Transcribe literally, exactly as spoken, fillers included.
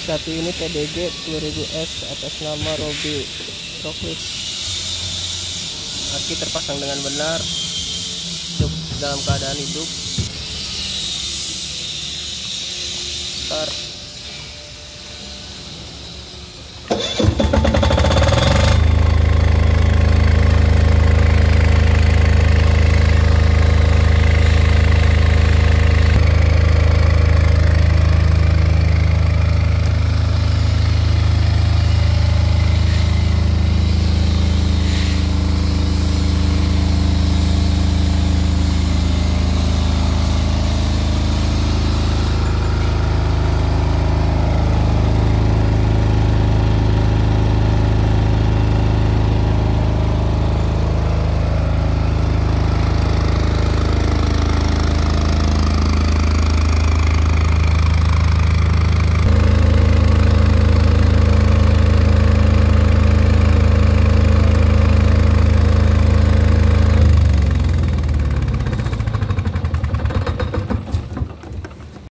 Sapi ini P D G sepuluh ribu S atas nama Robi Rocklit. Aki terpasang dengan benar, hidup dalam keadaan hidup. Start.